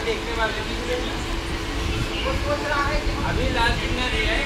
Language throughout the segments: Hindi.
देखने वाले वो सोच रहा है कि अभी लाल सिग्नल है।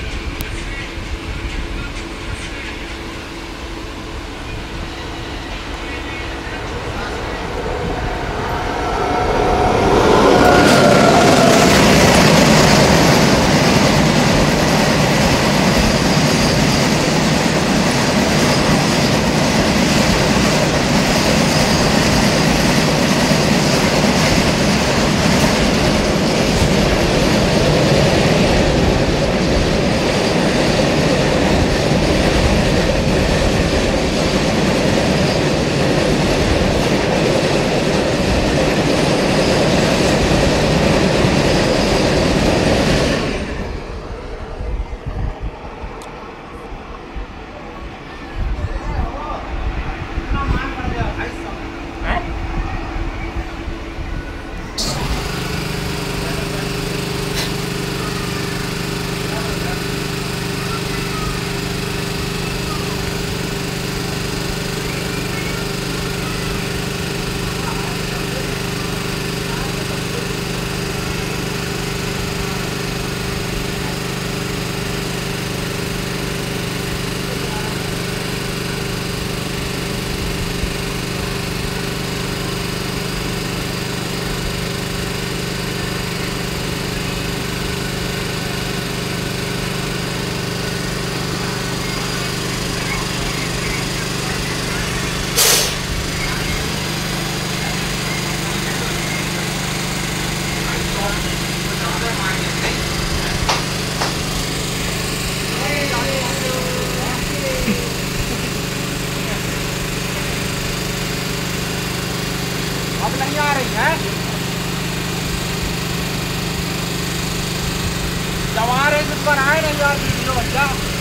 अब नहीं आ रही है, जब आ रही तो पर आए नहीं यार वीडियो बच्चा।